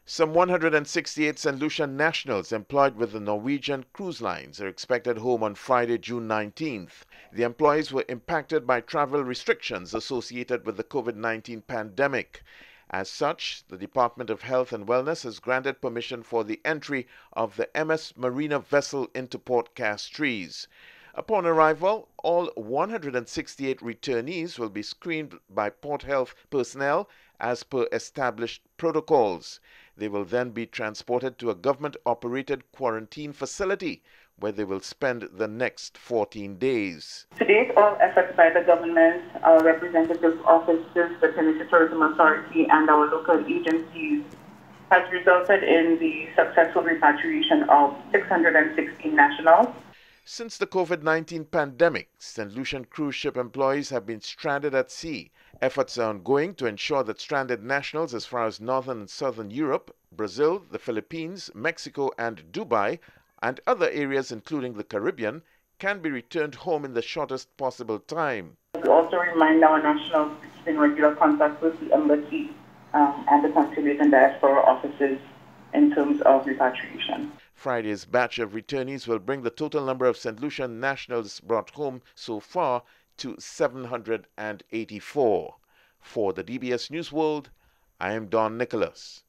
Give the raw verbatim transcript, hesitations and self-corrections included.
Some one hundred sixty-eight Saint Lucia nationals employed with the Norwegian cruise lines are expected home on Friday, June nineteenth. The employees were impacted by travel restrictions associated with the COVID nineteen pandemic. As such, the Department of Health and Wellness has granted permission for the entry of the M S Marina vessel into Port Castries. Upon arrival, all one hundred sixty-eight returnees will be screened by Port Health personnel as per established protocols. They will then be transported to a government-operated quarantine facility where they will spend the next fourteen days. To date, all efforts by the government, our representative offices, the Tennessee Tourism Authority, and our local agencies has resulted in the successful repatriation of six hundred sixteen nationals. Since the COVID nineteen pandemic, Saint Lucian cruise ship employees have been stranded at sea. Efforts are ongoing to ensure that stranded nationals as far as northern and southern Europe, Brazil, the Philippines, Mexico, and Dubai, and other areas including the Caribbean, can be returned home in the shortest possible time. We also remind our nationals to keep in regular contact with the embassy um, and the consulate and diaspora offices in terms of repatriation. Friday's batch of returnees will bring the total number of Saint Lucian nationals brought home so far to seven hundred eighty-four. For the D B S News World, I am Don Nicholas.